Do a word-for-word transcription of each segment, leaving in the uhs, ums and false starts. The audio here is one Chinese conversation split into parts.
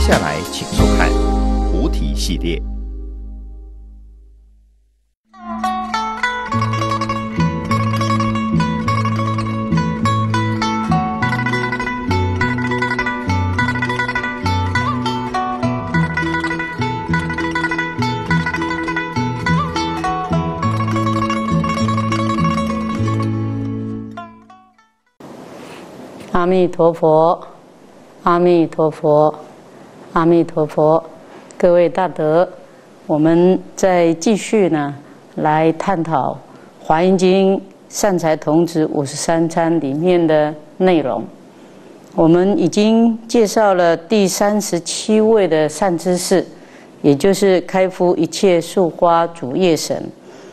下来，请收看菩提系列。 阿弥陀佛，阿弥陀佛，阿弥陀佛！各位大德，我们再继续呢，来探讨《华严经》善财童子五十三参里面的内容。我们已经介绍了第三十七位的善知识，也就是开敷一切树花主业神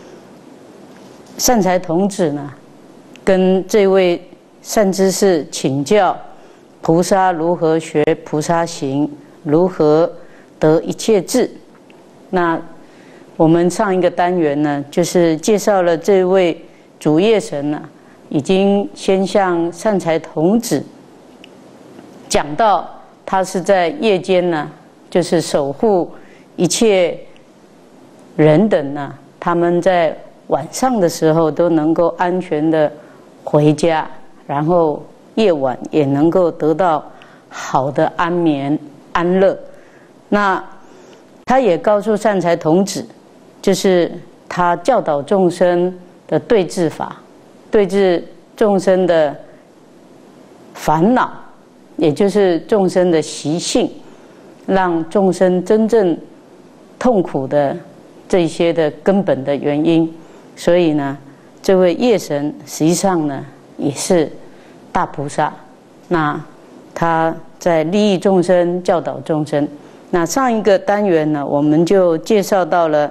善财童子呢，跟这位善知识请教菩萨如何学菩萨行，如何得一切智。那我们上一个单元呢，就是介绍了这位主业神呢，已经先向善财童子讲到，他是在夜间呢，就是守护一切人等呢，他们在晚上的时候都能够安全的回家，然后夜晚也能够得到好的安眠安乐。那他也告诉善财童子，就是他教导众生的对治法，对治众生的烦恼，也就是众生的习性，让众生真正痛苦的这些的根本的原因。所以呢，这位夜神实际上呢，也是大菩萨，那他在利益众生，教导众生。那上一个单元呢，我们就介绍到了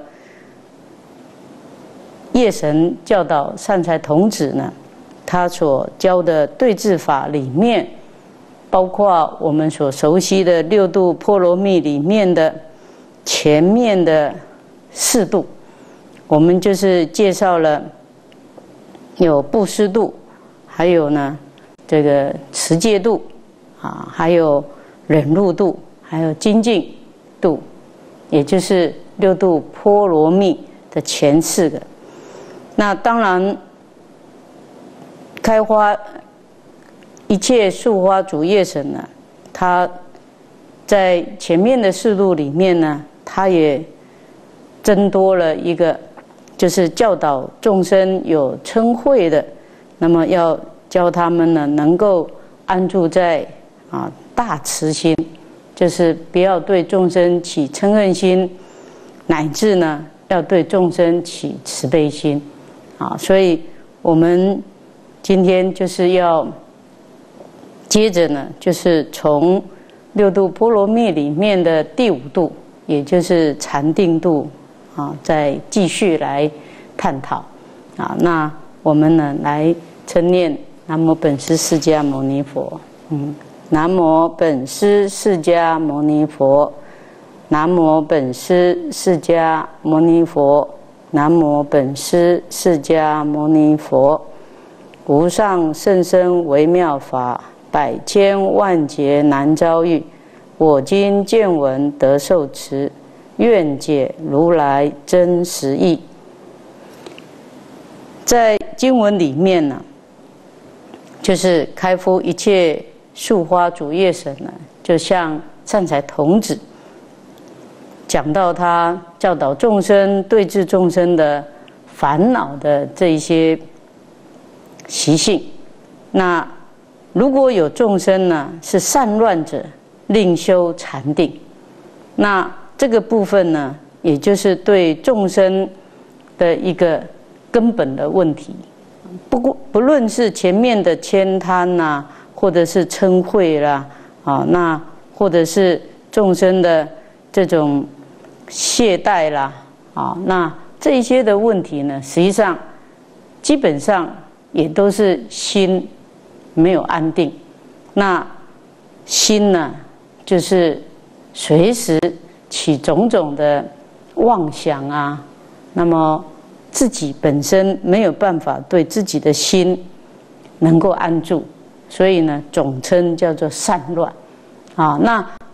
夜神教导善财童子呢，他所教的对治法里面，包括我们所熟悉的六度波罗蜜里面的前面的四度，我们就是介绍了有布施度，还有呢这个持戒度啊，还有忍辱度，还有精进度，也就是六度波罗蜜的前四个。那当然，开花一切树花主业神呢，他在前面的四度里面呢，他也增多了一个，就是教导众生有嗔恚的，那么要教他们呢，能够安住在啊大慈心，就是不要对众生起嗔恨心，乃至呢要对众生起慈悲心，啊，所以我们今天就是要接着呢，就是从六度波罗蜜里面的第五度，也就是禅定度啊，再继续来探讨啊。那我们呢来称念。南无本师释迦牟尼佛，嗯，南无本师释迦牟尼佛，南无本师释迦牟尼佛，南无本师释迦牟尼佛。无上甚深微妙法，百千万劫难遭遇。我今见闻得受持，愿解如来真实义。在经文里面呢，就是开敷一切树花主业神呢，就像善财童子讲到他教导众生、对治众生的烦恼的这一些习性。那如果有众生呢是散乱者，另修禅定。那这个部分呢，也就是对众生的一个根本的问题。不过，不论是前面的悭贪呐，或者是嗔恚啦，啊，那或者是众生的这种懈怠啦，啊，那这些的问题呢，实际上基本上也都是心没有安定。那心呢，就是随时起种种的妄想啊，那么自己本身没有办法对自己的心能够安住，所以呢，总称叫做散乱啊。那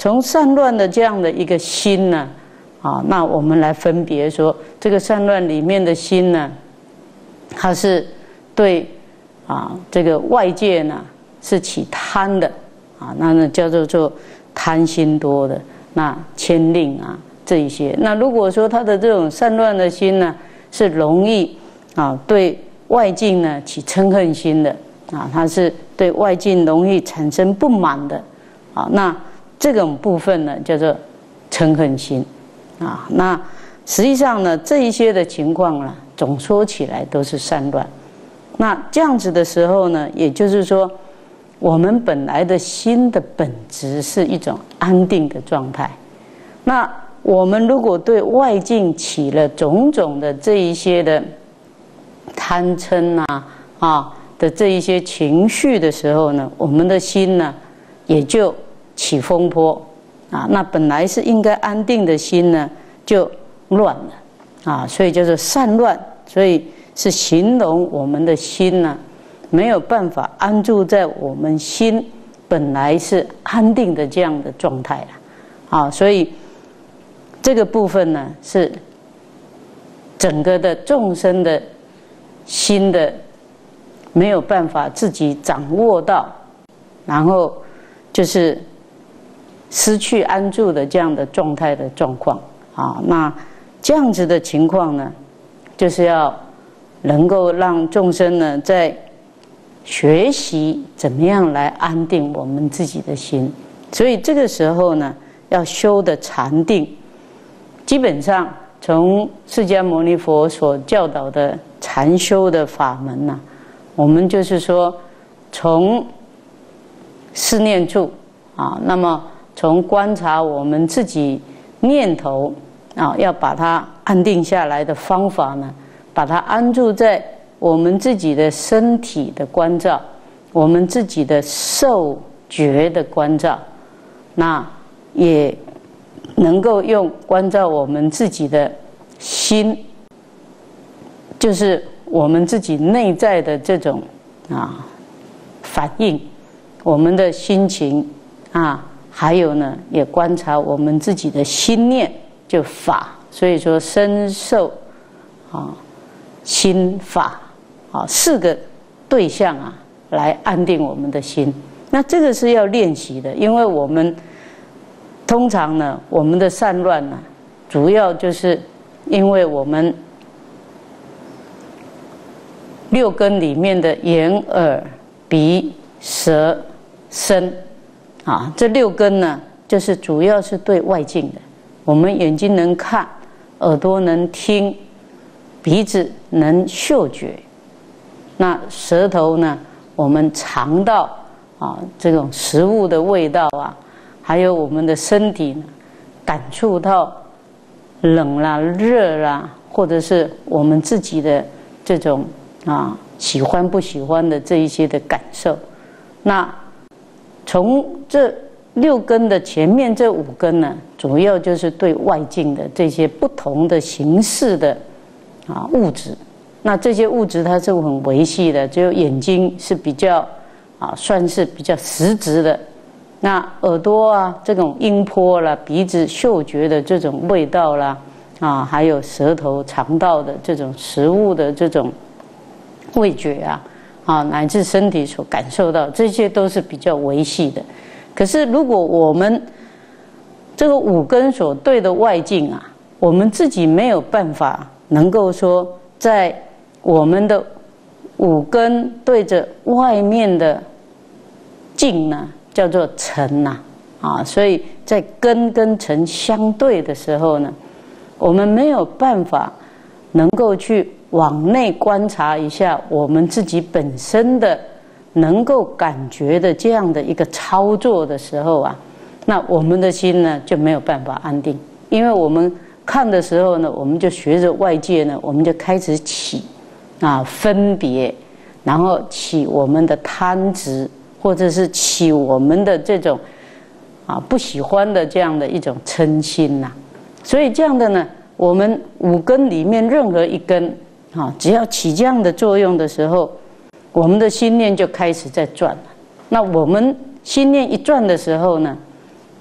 从散乱的这样的一个心呢，啊，那我们来分别说，这个散乱里面的心呢，它是对啊这个外界呢是起贪的啊，那呢叫做做贪心多的，那牵令啊这一些。那如果说他的这种散乱的心呢，是容易啊对外境呢起嗔恨心的啊，它是对外境容易产生不满的啊，那这种部分呢叫做嗔恨心啊。那实际上呢，这一些的情况呢，总说起来都是散乱。那这样子的时候呢，也就是说，我们本来的心的本质是一种安定的状态。那我们如果对外境起了种种的这一些的贪嗔啊啊的这一些情绪的时候呢，我们的心呢也就起风波啊。那本来是应该安定的心呢，就乱了啊，所以叫做散乱。所以是形容我们的心呢，没有办法安住在我们心本来是安定的这样的状态了啊。所以这个部分呢，是整个的众生的心的没有办法自己掌握到，然后就是失去安住的这样的状态的状况啊。那这样子的情况呢，就是要能够让众生呢，在学习怎么样来安定我们自己的心。所以这个时候呢，要修的禅定，基本上从释迦牟尼佛所教导的禅修的法门呢、啊，我们就是说从四念处啊，那么从观察我们自己念头啊，要把它安定下来的方法呢，把它安住在我们自己的身体的关照，我们自己的受觉的关照，那也能够用关照我们自己的心，就是我们自己内在的这种啊反应，我们的心情啊，还有呢，也观察我们自己的心念，就法。所以说身受啊心法啊四个对象啊，来安定我们的心。那这个是要练习的，因为我们通常呢，我们的散乱呢，主要就是因为我们六根里面的眼、耳、鼻、舌、身啊，这六根呢，就是主要是对外境的。我们眼睛能看，耳朵能听，鼻子能嗅觉，那舌头呢，我们尝到啊这种食物的味道啊，还有我们的身体呢，感触到冷啦、热啦，或者是我们自己的这种啊喜欢不喜欢的这一些的感受。那从这六根的前面这五根呢，主要就是对外境的这些不同的形式的啊物质。那这些物质它是很微细的，只有眼睛是比较啊算是比较实质的。那耳朵啊这种音波啦，鼻子嗅觉的这种味道啦，啊还有舌头尝到的这种食物的这种味觉啊，啊乃至身体所感受到，这些都是比较微细的。可是如果我们这个五根所对的外境啊，我们自己没有办法能够说在我们的五根对着外面的境呢，叫做尘呐啊，所以在根跟尘相对的时候呢，我们没有办法能够去往内观察一下我们自己本身的能够感觉的这样的一个操作的时候啊，那我们的心呢就没有办法安定。因为我们看的时候呢，我们就学着外界呢，我们就开始起啊分别，然后起我们的贪执，或者是起我们的这种啊不喜欢的这样的一种嗔心呐、啊。所以这样的呢，我们五根里面任何一根啊，只要起这样的作用的时候，我们的心念就开始在转了。那我们心念一转的时候呢，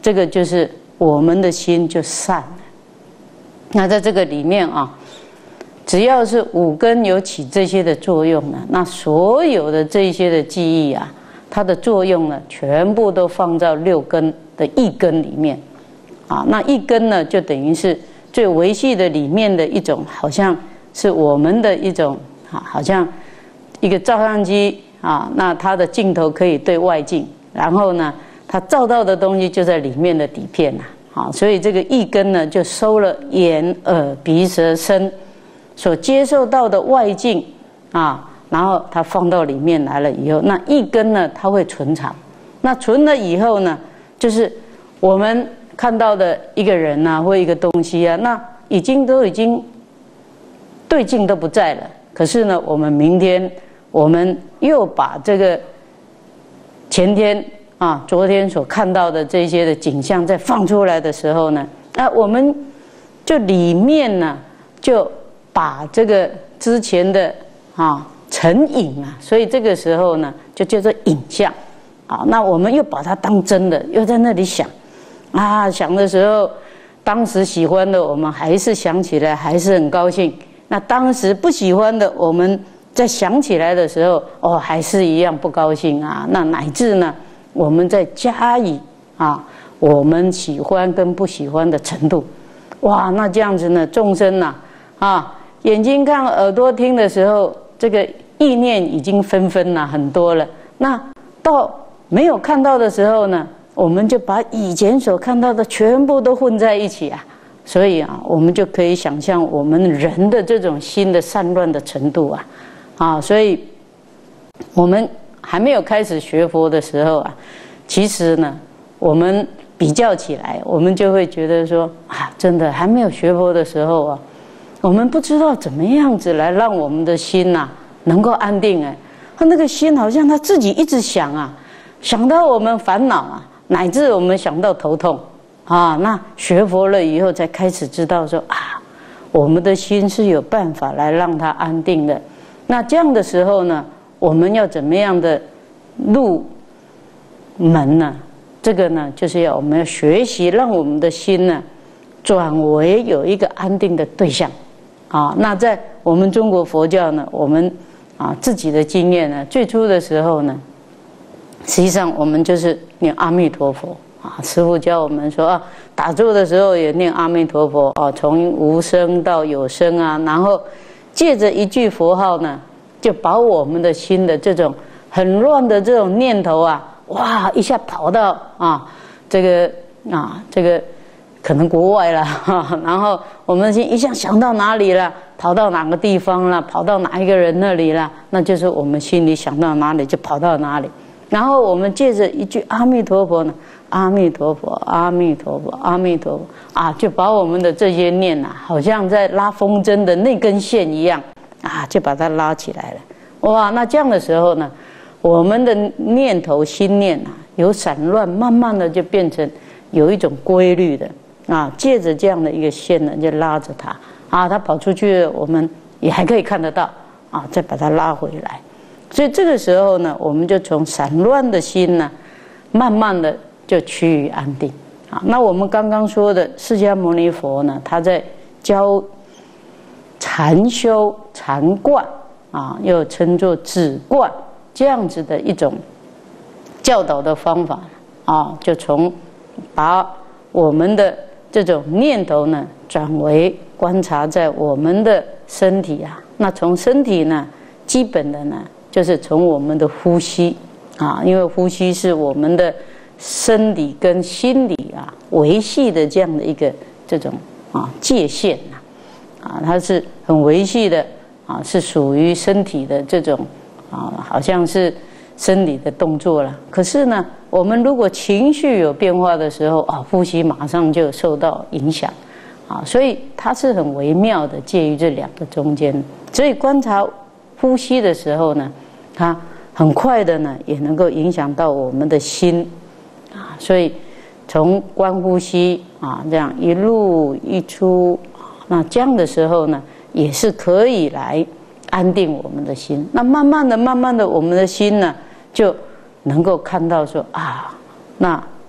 这个就是我们的心就散了。那在这个里面啊，只要是五根有起这些的作用呢，那所有的这些的记忆啊，它的作用呢，全部都放到六根的一根里面啊。那一根呢，就等于是最维系的里面的一种，好像是我们的一种啊，好像一个照相机啊，那它的镜头可以对外镜，然后呢，它照到的东西就在里面的底片呐，啊，所以这个一根呢，就收了眼、耳、鼻、舌、身所接受到的外境啊，然后它放到里面来了以后，那一根呢，它会存藏。那存了以后呢，就是我们看到的一个人啊，或一个东西啊，那已经都已经对境都不在了。可是呢，我们明天我们又把这个前天啊、昨天所看到的这些的景象再放出来的时候呢，那我们就里面呢就把这个之前的啊成影啊，所以这个时候呢就叫做影像啊。那我们又把它当真的，又在那里想啊，想的时候，当时喜欢的我们还是想起来还是很高兴。那当时不喜欢的，我们在想起来的时候，哦，还是一样不高兴啊。那乃至呢，我们再加以啊，我们喜欢跟不喜欢的程度，哇，那这样子呢，众生呐，啊，眼睛看、耳朵听的时候，这个意念已经纷纷了很多了。那到没有看到的时候呢，我们就把以前所看到的全部都混在一起啊。所以啊，我们就可以想象我们人的这种心的散乱的程度啊，啊，所以我们还没有开始学佛的时候啊，其实呢，我们比较起来，我们就会觉得说啊，真的还没有学佛的时候啊，我们不知道怎么样子来让我们的心呐、啊、能够安定哎，他那个心好像他自己一直想啊，想到我们烦恼啊，乃至我们想到头痛。啊，那学佛了以后，才开始知道说啊，我们的心是有办法来让它安定的。那这样的时候呢，我们要怎么样的入门呢？这个呢，就是要我们要学习，让我们的心呢，转为有一个安定的对象。啊，那在我们中国佛教呢，我们啊自己的经验呢，最初的时候呢，实际上我们就是念阿弥陀佛。啊，师父教我们说啊，打坐的时候也念阿弥陀佛啊，从无声到有声啊，然后借着一句佛号呢，就把我们的心的这种很乱的这种念头啊，哇，一下跑到啊这个啊这个可能国外了哈，然后我们心一下想到哪里了，跑到哪个地方了，跑到哪一个人那里了，那就是我们心里想到哪里就跑到哪里。然后我们借着一句阿弥陀佛呢，阿弥陀佛，阿弥陀佛，阿弥陀佛啊，就把我们的这些念啊，好像在拉风筝的那根线一样啊，就把它拉起来了。哇，那这样的时候呢，我们的念头心念啊，由散乱慢慢的就变成有一种规律的啊，借着这样的一个线呢，就拉着它啊，它跑出去，我们也还可以看得到啊，再把它拉回来。所以这个时候呢，我们就从散乱的心呢，慢慢的就趋于安定啊。那我们刚刚说的释迦牟尼佛呢，他在教禅修禅观啊，又称作止观这样子的一种教导的方法啊，就从把我们的这种念头呢，转为观察在我们的身体啊。那从身体呢，基本的呢，就是从我们的呼吸啊，因为呼吸是我们的生理跟心理啊维系的这样的一个这种啊界限呐，啊，它是很维系的啊，是属于身体的这种啊，好像是生理的动作了。可是呢，我们如果情绪有变化的时候啊，呼吸马上就受到影响啊，所以它是很微妙的介于这两个中间。所以观察呼吸的时候呢，它很快的呢，也能够影响到我们的心啊。所以从观呼吸啊，这样一入一出，那这样的时候呢，也是可以来安定我们的心。那慢慢的、慢慢的，我们的心呢，就能够看到说啊，那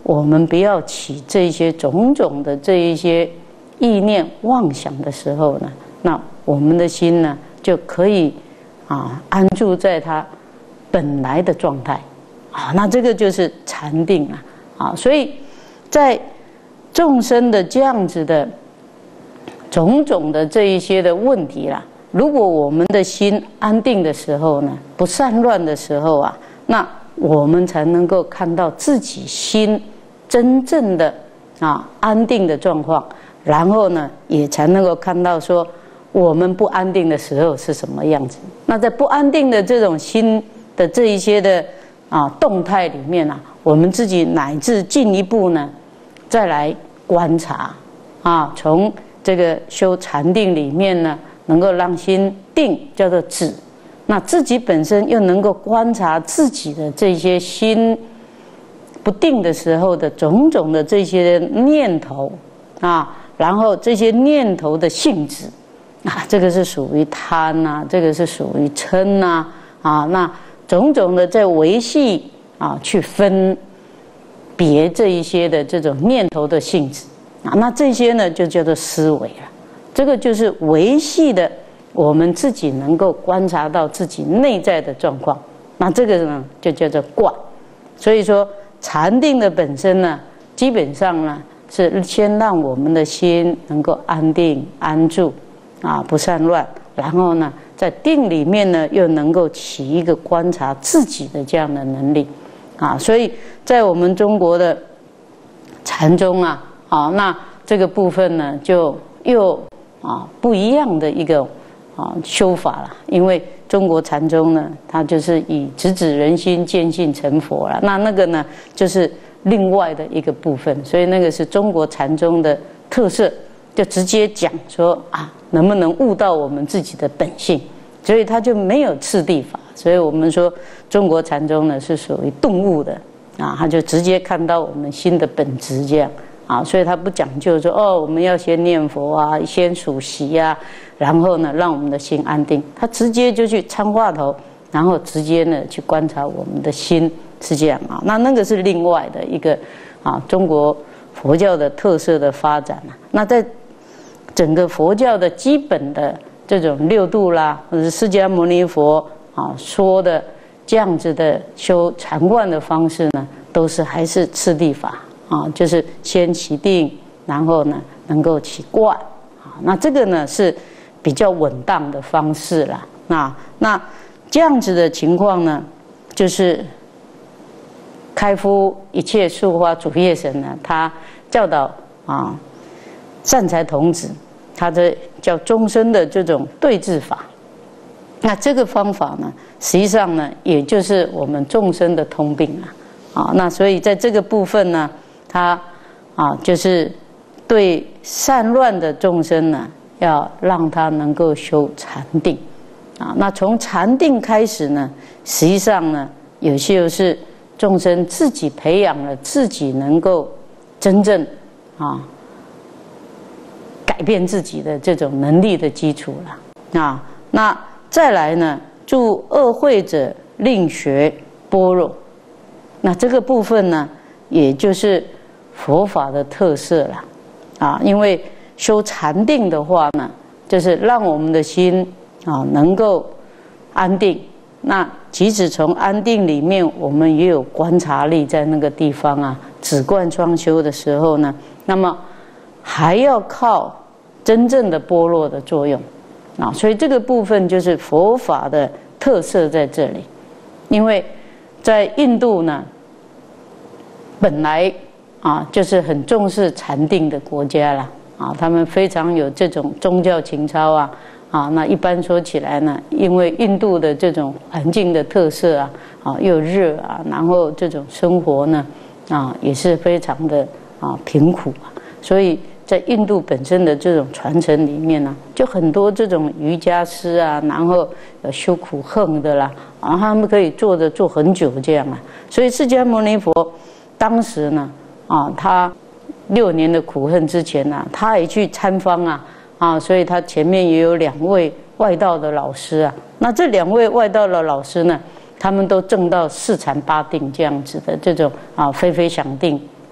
我们不要起这些种种的这一些意念妄想的时候呢，那我们的心呢就可以啊安住在它本来的状态啊，那这个就是禅定啊啊，所以在众生的这样子的种种的这一些的问题啦，如果我们的心安定的时候呢，不散乱的时候啊，那我们才能够看到自己心真正的啊安定的状况，然后呢，也才能够看到说我们不安定的时候是什么样子。那在不安定的这种心的这一些的啊动态里面啊，我们自己乃至进一步呢，再来观察啊，从这个修禅定里面呢，能够让心定，叫做止。那自己本身又能够观察自己的这些心不定的时候的种种的这些念头啊，然后这些念头的性质啊，这个是属于贪呐，这个是属于嗔呐啊，那种种的在维系啊，去分别这一些的这种念头的性质啊，那这些呢就叫做思维了。这个就是维系的我们自己能够观察到自己内在的状况，那这个呢就叫做观。所以说禅定的本身呢，基本上呢是先让我们的心能够安定安住啊，不散乱，然后呢在定里面呢又能够起一个观察自己的这样的能力啊。所以在我们中国的禅宗啊，啊那这个部分呢就又啊不一样的一个啊修法了，因为中国禅宗呢，它就是以直指人心，见性成佛了。那那个呢，就是另外的一个部分，所以那个是中国禅宗的特色，就直接讲说啊，能不能悟到我们自己的本性，所以它就没有次第法。所以我们说中国禅宗呢是属于顿悟的啊，它就直接看到我们心的本质这样。啊，所以他不讲究说哦，我们要先念佛啊，先数息啊，然后呢，让我们的心安定。他直接就去参话头，然后直接呢去观察我们的心是这样啊。那那个是另外的一个啊，中国佛教的特色的发展啊。那在整个佛教的基本的这种六度啦，或者是释迦牟尼佛啊说的这样子的修禅观的方式呢，都是还是次第法。啊，就是先起定，然后呢能够起观啊，那这个呢是比较稳当的方式啦。那那这样子的情况呢，就是开敷一切树花主业神呢，他教导啊善财童子，他的叫终身的这种对治法。那这个方法呢，实际上呢，也就是我们众生的通病啊。啊，那所以在这个部分呢。他啊，就是对散乱的众生呢，要让他能够修禅定啊。那从禅定开始呢，实际上呢，有些又是众生自己培养了自己能够真正啊改变自己的这种能力的基础了啊。那再来呢，助恶慧者令学般若，那这个部分呢，也就是佛法的特色了啊，因为修禅定的话呢，就是让我们的心啊能够安定。那即使从安定里面，我们也有观察力在那个地方啊，止观双修的时候呢，那么还要靠真正的般若的作用啊，所以这个部分就是佛法的特色在这里。因为在印度呢，本来啊，就是很重视禅定的国家啦，啊，他们非常有这种宗教情操啊，啊，那一般说起来呢，因为印度的这种环境的特色啊，啊，又热啊，然后这种生活呢，啊，也是非常的啊贫苦啊，所以在印度本身的这种传承里面呢，就很多这种瑜伽师啊，然后有修苦恨的啦，啊，他们可以坐着坐很久这样啊，所以释迦牟尼佛当时呢。啊，他六年的苦恨之前呢、啊，他也去参方啊，啊，所以他前面也有两位外道的老师啊。那这两位外道的老师呢，他们都证到四禅八定这样子的这种啊非非想定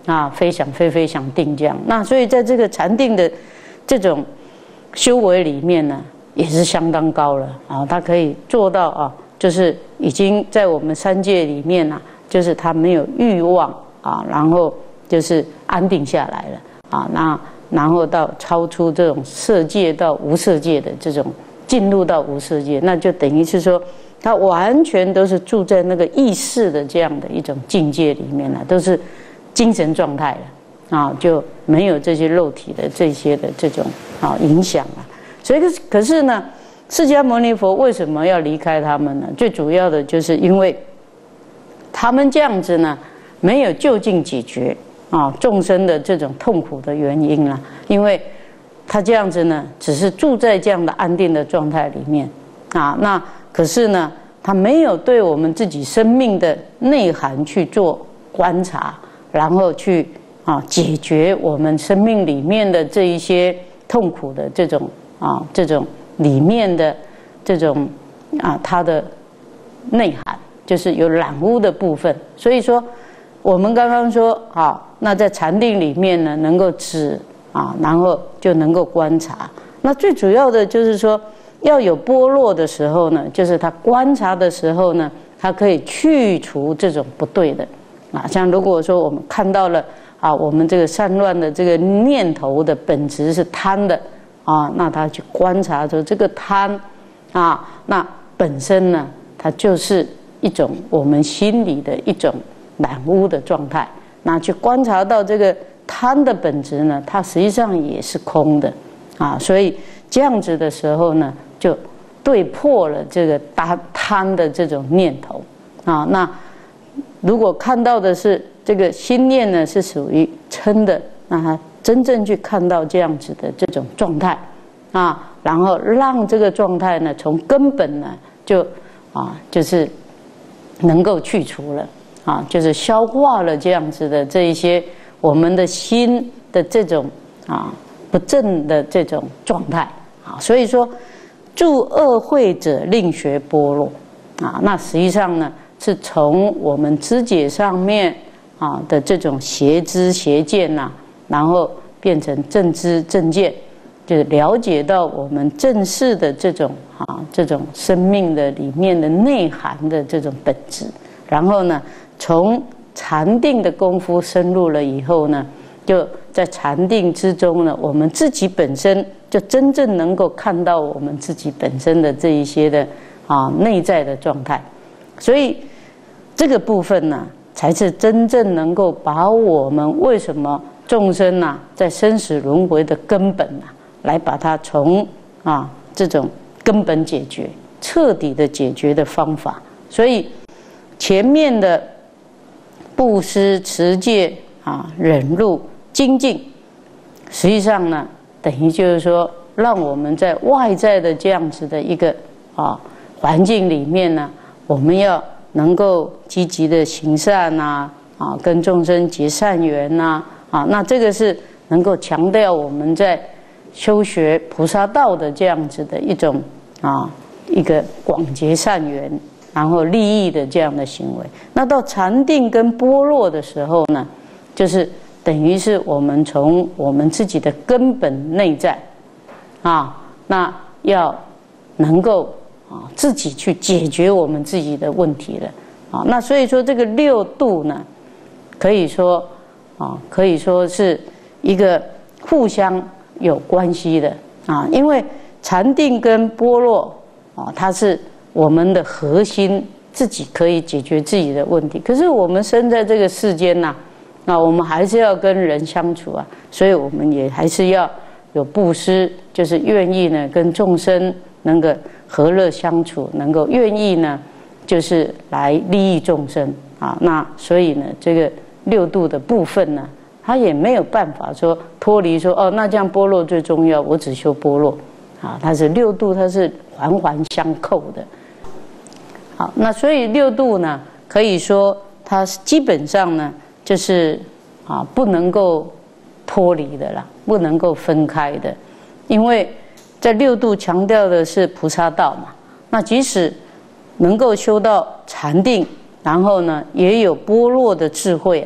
啊，非想非非想定这样。那所以在这个禅定的这种修为里面呢，也是相当高了啊，他可以做到啊，就是已经在我们三界里面啊，就是他没有欲望啊，然后就是安定下来了啊，那然后到超出这种色界到无色界的这种进入到无色界，那就等于是说，他完全都是住在那个意识的这样的一种境界里面了，都是精神状态了啊，就没有这些肉体的这些的这种啊影响了。所以可是呢，释迦牟尼佛为什么要离开他们呢？最主要的就是因为他们这样子呢，没有就近解决啊众生的这种痛苦的原因啦。因为他这样子呢，只是住在这样的安定的状态里面啊，那可是呢，他没有对我们自己生命的内涵去做观察，然后去啊解决我们生命里面的这一些痛苦的这种啊这种里面的这种啊它的内涵，就是有染污的部分。所以说，我们刚刚说啊，那在禅定里面呢，能够止啊，然后就能够观察。那最主要的就是说，要有剥落的时候呢，就是他观察的时候呢，他可以去除这种不对的啊。像如果说我们看到了啊，我们这个散乱的这个念头的本质是贪的啊，那他去观察说这个贪啊，那本身呢，它就是一种我们心里的一种染污的状态。那去观察到这个贪的本质呢，它实际上也是空的啊，所以这样子的时候呢，就对破了这个贪贪的这种念头啊。那如果看到的是这个心念呢，是属于嗔的，那他真正去看到这样子的这种状态啊，然后让这个状态呢，从根本呢就啊，就是能够去除了啊，就是消化了这样子的这一些我们的心的这种啊不正的这种状态啊。所以说，助恶慧者令学般若啊，那实际上呢，是从我们知解上面啊的这种邪知邪见呐、啊，然后变成正知正见，就是了解到我们正式的这种啊这种生命的里面的内涵的这种本质。然后呢，从禅定的功夫深入了以后呢，就在禅定之中呢，我们自己本身就真正能够看到我们自己本身的这一些的啊内在的状态。所以这个部分呢，才是真正能够把我们为什么众生呐、啊、在生死轮回的根本啊，来把它从啊这种根本解决、彻底的解决的方法。所以前面的布施、持戒啊、忍辱、精进，实际上呢，等于就是说，让我们在外在的这样子的一个啊环境里面呢，我们要能够积极的行善呐，啊，跟众生结善缘呐，啊，那这个是能够强调我们在修学菩萨道的这样子的一种啊一个广结善缘，然后利益的这样的行为。那到禅定跟般若的时候呢，就是等于是我们从我们自己的根本内在啊，那要能够啊自己去解决我们自己的问题了啊。那所以说这个六度呢，可以说啊，可以说是一个互相有关系的啊，因为禅定跟般若啊，它是我们的核心，自己可以解决自己的问题。可是我们生在这个世间呐、啊，那我们还是要跟人相处啊，所以我们也还是要有布施，就是愿意呢跟众生能够和乐相处，能够愿意呢就是来利益众生啊。那所以呢，这个六度的部分呢，他也没有办法说脱离说哦，那这样般若最重要，我只修般若啊。它是六度，它是环环相扣的。好，那所以六度呢，可以说它基本上呢，就是啊不能够脱离的啦，不能够分开的，因为在六度强调的是菩萨道嘛。那即使能够修到禅定，然后呢也有般若的智慧啊，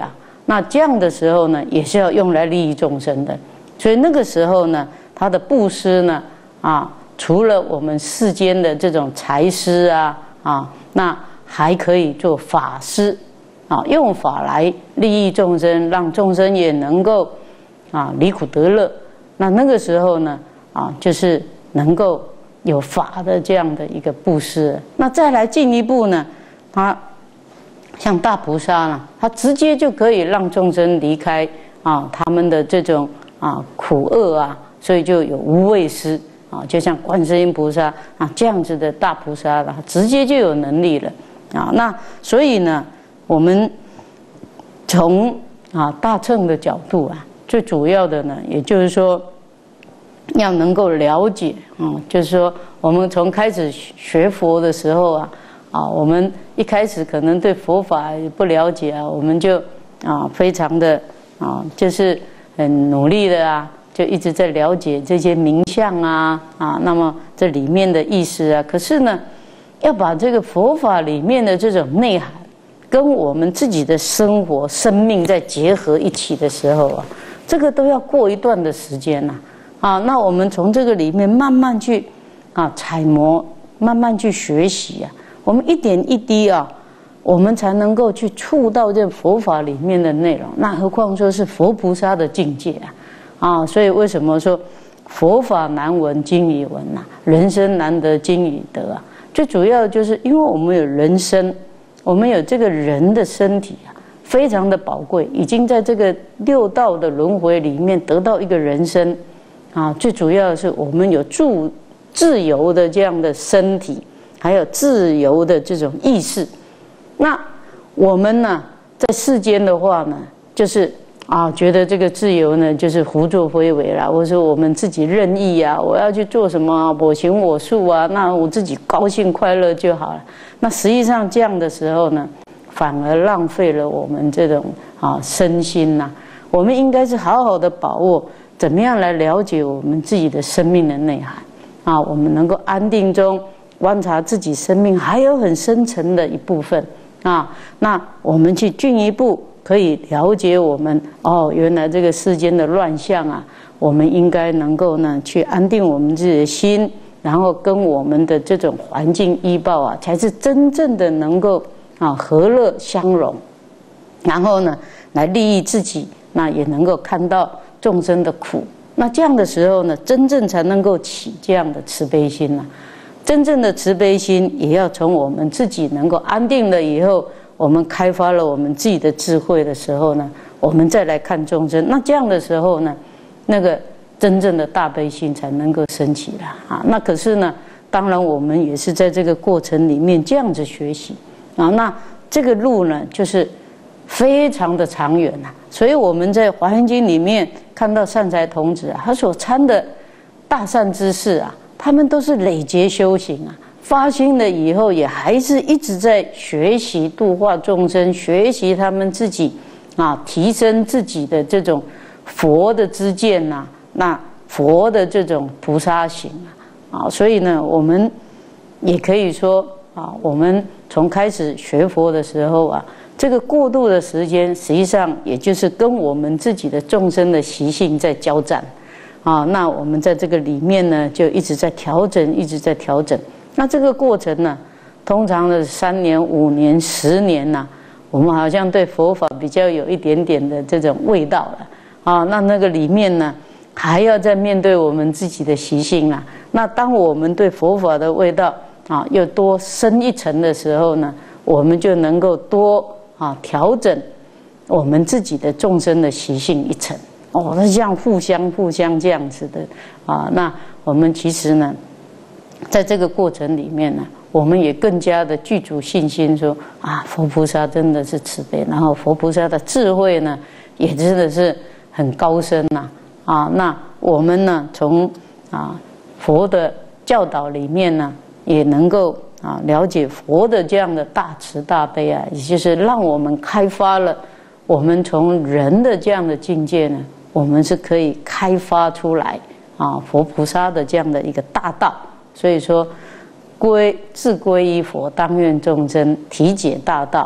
那这样的时候呢，也是要用来利益众生的。所以那个时候呢，他的布施呢，啊，除了我们世间的这种财施啊，啊，那还可以做法施，啊，用法来利益众生，让众生也能够啊离苦得乐。那那个时候呢，啊，就是能够有法的这样的一个布施。那再来进一步呢，他像大菩萨呢，他直接就可以让众生离开啊他们的这种啊苦厄啊，所以就有无畏施啊，就像观世音菩萨啊这样子的大菩萨了，直接就有能力了啊。那所以呢，我们从啊大乘的角度啊，最主要的呢，也就是说要能够了解啊，就是说我们从开始学佛的时候啊。啊，我们一开始可能对佛法也不了解啊，我们就啊非常的啊，就是很努力的啊，就一直在了解这些名相啊啊，那么这里面的意思啊，可是呢，要把这个佛法里面的这种内涵跟我们自己的生活、生命在结合一起的时候啊，这个都要过一段的时间呐啊，那我们从这个里面慢慢去啊揣摩，慢慢去学习啊。我们一点一滴啊，我们才能够去触到这佛法里面的内容。那何况说是佛菩萨的境界啊！啊，所以为什么说佛法难闻经已闻呐、啊，人生难得经已得啊？最主要就是因为我们有人生，我们有这个人的身体啊，非常的宝贵，已经在这个六道的轮回里面得到一个人生啊。最主要的是我们有自自由的这样的身体。还有自由的这种意识，那我们呢，在世间的话呢，就是啊，觉得这个自由呢，就是胡作非为啦，或者说我们自己任意啊，我要去做什么，我行我素啊，那我自己高兴快乐就好了。那实际上这样的时候呢，反而浪费了我们这种啊身心呐、啊。我们应该是好好的把握，怎么样来了解我们自己的生命的内涵啊，我们能够安定中。观察自己生命还有很深层的一部分啊，那我们去进一步可以了解我们哦，原来这个世间的乱象啊，我们应该能够呢去安定我们自己的心，然后跟我们的这种环境依报啊，才是真正的能够啊和乐相融，然后呢来利益自己，那也能够看到众生的苦，那这样的时候呢，真正才能够起这样的慈悲心啊。真正的慈悲心也要从我们自己能够安定了以后，我们开发了我们自己的智慧的时候呢，我们再来看众生，那这样的时候呢，那个真正的大悲心才能够升起了啊。那可是呢，当然我们也是在这个过程里面这样子学习啊。那这个路呢，就是非常的长远啊。所以我们在《华严经》里面看到善财童子啊，他所参的大善之事啊。他们都是累劫修行啊，发心了以后，也还是一直在学习度化众生，学习他们自己啊，提升自己的这种佛的知见呐、啊，那佛的这种菩萨行啊，啊，所以呢，我们也可以说啊，我们从开始学佛的时候啊，这个过渡的时间，实际上也就是跟我们自己的众生的习性在交战。啊，那我们在这个里面呢，就一直在调整，一直在调整。那这个过程呢，通常的三年、五年、十年呐、啊，我们好像对佛法比较有一点点的这种味道了啊。那那个里面呢，还要再面对我们自己的习性啊。那当我们对佛法的味道啊又多深一层的时候呢，我们就能够多啊调整我们自己的众生的习性一层。哦，那这样互相互相这样子的啊，那我们其实呢，在这个过程里面呢，我们也更加的具足信心说，说啊，佛菩萨真的是慈悲，然后佛菩萨的智慧呢，也真的是很高深呐啊, 啊。那我们呢，从啊佛的教导里面呢，也能够啊了解佛的这样的大慈大悲啊，也就是让我们开发了我们从人的这样的境界呢。我们是可以开发出来啊，佛菩萨的这样的一个大道。所以说，归自归依佛，当愿众生体解大道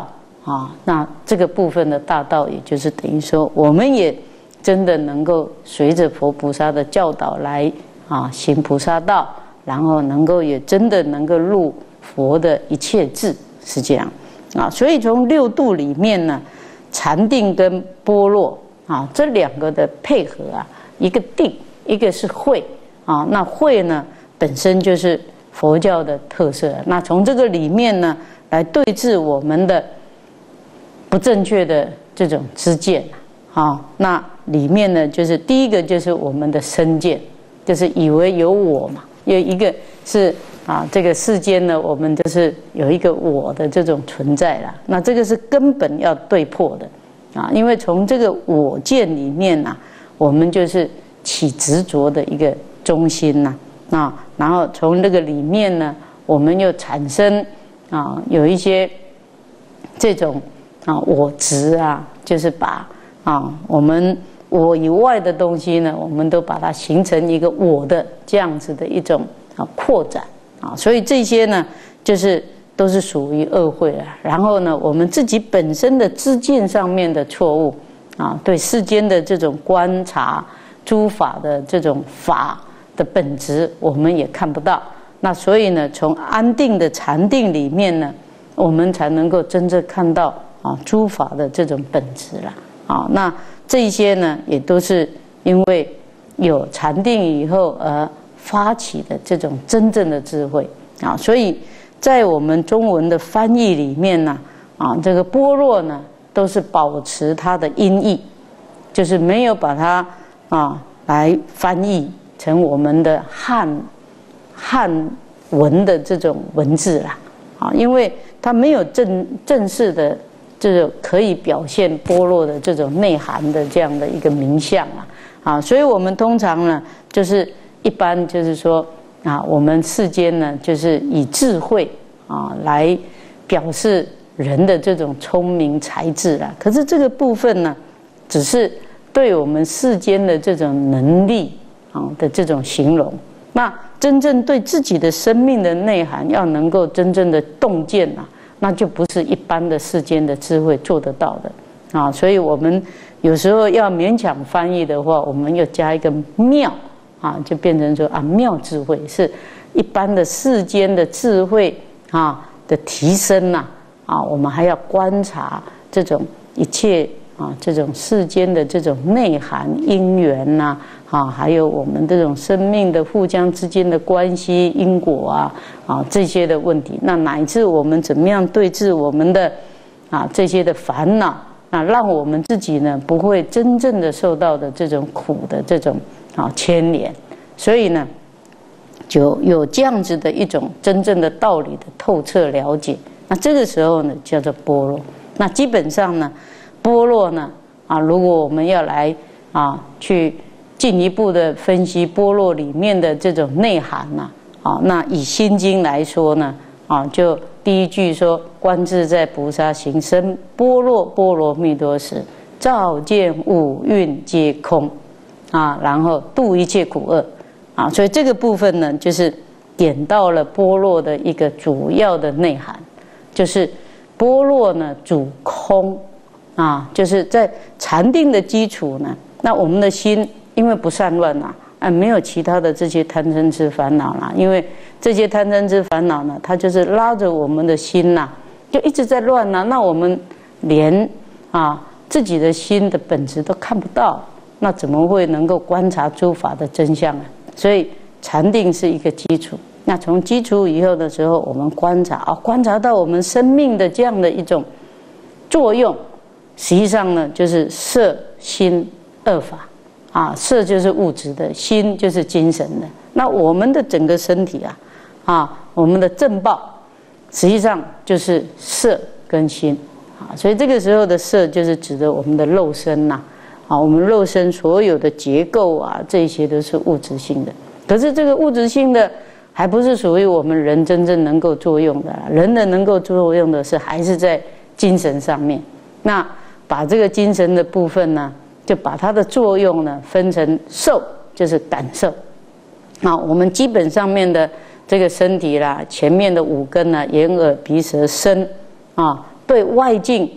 啊，那这个部分的大道，也就是等于说，我们也真的能够随着佛菩萨的教导来啊行菩萨道，然后能够也真的能够入佛的一切智，是这样啊。所以从六度里面呢，禅定跟般若啊这两个的配合啊，一个定，一个是慧啊。那慧呢本身就是佛教的特色，那从这个里面呢来对治我们的不正确的这种知见啊。那里面呢就是第一个就是我们的身见，就是以为有我嘛，有一个是啊这个世间呢我们就是有一个我的这种存在啦，那这个是根本要对破的啊，因为从这个我见里面啊，我们就是起执着的一个中心呐啊，然后从这个里面呢，我们又产生啊有一些这种啊我执啊，就是把啊我们我以外的东西呢，我们都把它形成一个我的这样子的一种啊扩展啊，所以这些呢就是都是属于恶慧了。然后呢，我们自己本身的知见上面的错误啊，对世间的这种观察诸法的这种法的本质，我们也看不到。那所以呢，从安定的禅定里面呢，我们才能够真正看到啊诸法的这种本质了啊。那这些呢，也都是因为有禅定以后而发起的这种真正的智慧啊。所以在我们中文的翻译里面呢，啊，这个般若呢，都是保持它的音译，就是没有把它啊来翻译成我们的汉汉文的这种文字啦啊，因为它没有正正式的这种可以表现般若的这种内涵的这样的一个名相啊啊，所以我们通常呢，就是一般就是说啊，我们世间呢，就是以智慧啊来表示人的这种聪明才智啦。可是这个部分呢，只是对我们世间的这种能力啊的这种形容。那真正对自己的生命的内涵，要能够真正的洞见啊，那就不是一般的世间的智慧做得到的啊。所以我们有时候要勉强翻译的话，我们要加一个妙啊，就变成说啊妙智慧，是一般的世间的智慧啊的提升呐啊，我们还要观察这种一切啊这种世间的这种内涵因缘呐啊，还有我们这种生命的互相之间的关系因果啊啊这些的问题，那乃至我们怎么样对治我们的啊这些的烦恼啊，让我们自己呢不会真正的受到的这种苦的这种啊牵连，所以呢就有这样子的一种真正的道理的透彻了解，那这个时候呢叫做般若。那基本上呢般若呢啊，如果我们要来啊去进一步的分析般若里面的这种内涵呐啊，那以心经来说呢啊，就第一句说观自在菩萨行深般若波罗蜜多时，照见五蕴皆空啊，然后度一切苦厄啊，所以这个部分呢，就是点到了般若的一个主要的内涵，就是般若呢主空啊，就是在禅定的基础呢，那我们的心因为不散乱啊，啊没有其他的这些贪嗔痴烦恼啦，因为这些贪嗔痴烦恼呢，它就是拉着我们的心呐、啊，就一直在乱呐、啊，那我们连啊自己的心的本质都看不到，那怎么会能够观察诸法的真相啊？所以禅定是一个基础。那从基础以后的时候，我们观察啊，观察到我们生命的这样的一种作用，实际上呢，就是色心二法啊，色就是物质的，心就是精神的。那我们的整个身体啊，啊，我们的正报，实际上就是色跟心啊，所以这个时候的色就是指的我们的肉身呐、啊，啊，我们肉身所有的结构啊，这些都是物质性的。可是这个物质性的还不是属于我们人真正能够作用的，人的能够作用的是还是在精神上面。那把这个精神的部分呢，就把它的作用呢分成受，就是感受。啊，我们基本上面的这个身体啦，前面的五根呢，眼耳鼻舌身啊，对外境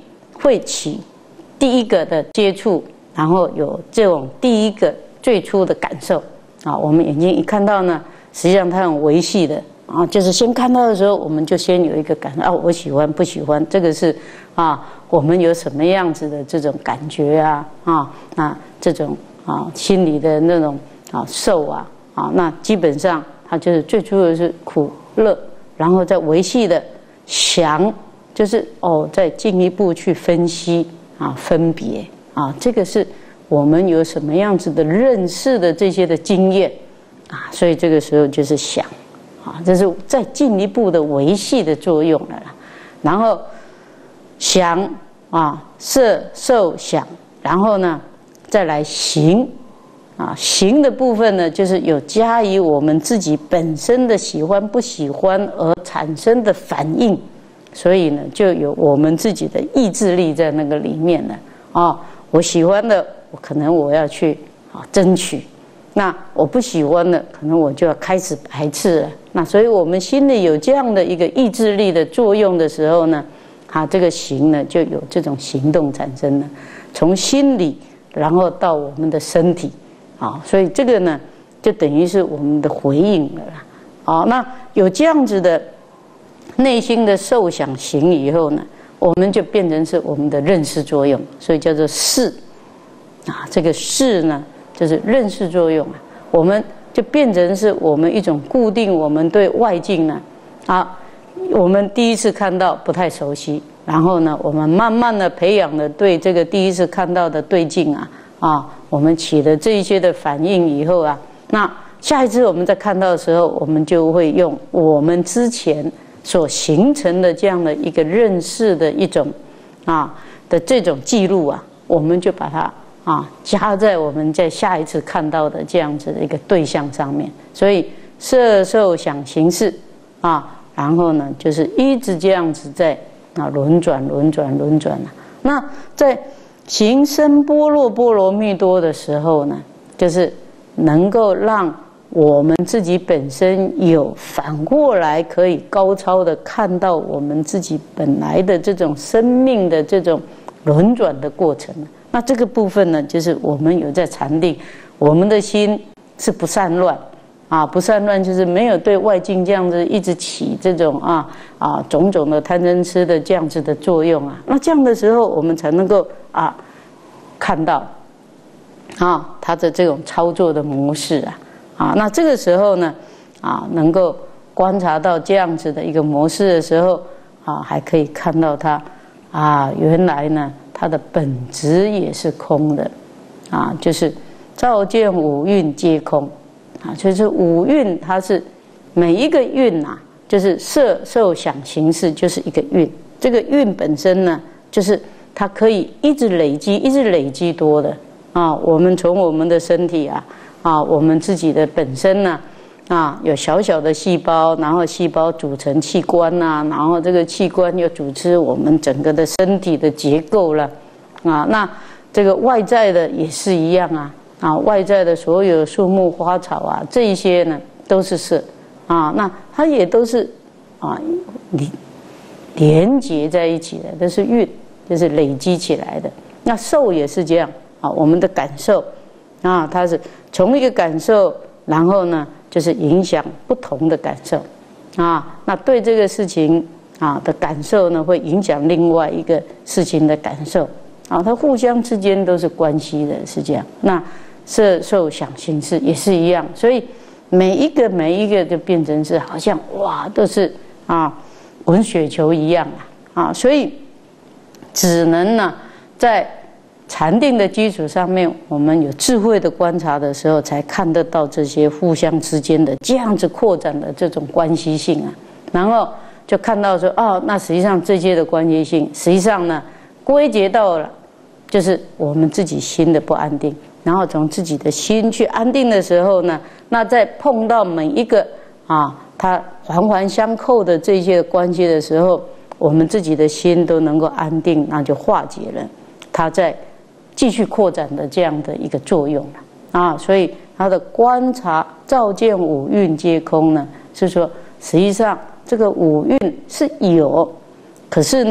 会起第一个的接触，然后有这种第一个最初的感受啊。我们眼睛一看到呢，实际上它很维系的啊，就是先看到的时候，我们就先有一个感受啊，我喜欢不喜欢，这个是啊，我们有什么样子的这种感觉啊啊，那这种啊心里的那种啊受啊啊，那基本上它就是最初的是苦乐，然后再维系的想，就是哦，再进一步去分析啊分别啊，这个是我们有什么样子的认识的这些的经验啊，所以这个时候就是想。啊，这是再进一步的维系的作用了啦。然后想啊，色受想，然后呢再来行啊，行的部分呢，就是有加以我们自己本身的喜欢不喜欢而产生的反应，所以呢，就有我们自己的意志力在那个里面了啊。我喜欢的，我可能我要去啊争取。那我不喜欢的，可能我就要开始排斥了。那所以我们心里有这样的一个意志力的作用的时候呢，啊，这个行呢就有这种行动产生了，从心里然后到我们的身体，啊，所以这个呢就等于是我们的回应了啦。啊，那有这样子的内心的受想行以后呢，我们就变成是我们的认识作用，所以叫做识。啊，这个识呢。就是认识作用啊，我们就变成是我们一种固定，我们对外境呢，啊，我们第一次看到不太熟悉，然后呢，我们慢慢的培养了对这个第一次看到的对境啊，啊，我们起了这一些的反应以后啊，那下一次我们再看到的时候，我们就会用我们之前所形成的这样的一个认识的一种啊的这种记录啊，我们就把它。啊，加在我们在下一次看到的这样子的一个对象上面，所以色受想行识啊，然后呢，就是一直这样子在啊轮转、轮转、轮转啊。那在行深般若波罗蜜多的时候呢，就是能够让我们自己本身有反过来可以高超的看到我们自己本来的这种生命的这种轮转的过程。那这个部分呢，就是我们有在禅定，我们的心是不散乱，啊，不散乱就是没有对外境这样子一直起这种啊啊种种的贪嗔痴的这样子的作用啊。那这样的时候，我们才能够啊看到啊它的这种操作的模式啊啊。那这个时候呢啊，能够观察到这样子的一个模式的时候啊，还可以看到它啊原来呢。它的本质也是空的，啊，就是照见五蕴皆空，啊，就是五蕴它是每一个蕴呐、啊，就是色受想行识就是一个蕴，这个蕴本身呢，就是它可以一直累积，一直累积多的啊。我们从我们的身体啊，啊，我们自己的本身呢。啊，有小小的细胞，然后细胞组成器官呐、啊，然后这个器官又组织我们整个的身体的结构了，啊，那这个外在的也是一样啊，啊，外在的所有树木花草啊，这一些呢都是色，啊，那它也都是啊连连结在一起的，都是蕴，就是累积起来的。那受也是这样啊，我们的感受啊，它是从一个感受，然后呢。就是影响不同的感受，啊，那对这个事情啊的感受呢，会影响另外一个事情的感受，啊，它互相之间都是关系的，是这样。那色受想行识也是一样，所以每一个每一个就变成是好像哇，都是啊滚雪球一样啊，啊，所以只能呢在。禅定的基础上面，我们有智慧的观察的时候，才看得到这些互相之间的这样子扩展的这种关系性啊。然后就看到说，哦，那实际上这些的关系性，实际上呢，归结到了就是我们自己心的不安定。然后从自己的心去安定的时候呢，那在碰到每一个啊，它环环相扣的这些关系的时候，我们自己的心都能够安定，那就化解了它在。继续扩展的这样的一个作用了啊，所以它的观察照见五蕴皆空呢，是说实际上这个五蕴是有，可是呢，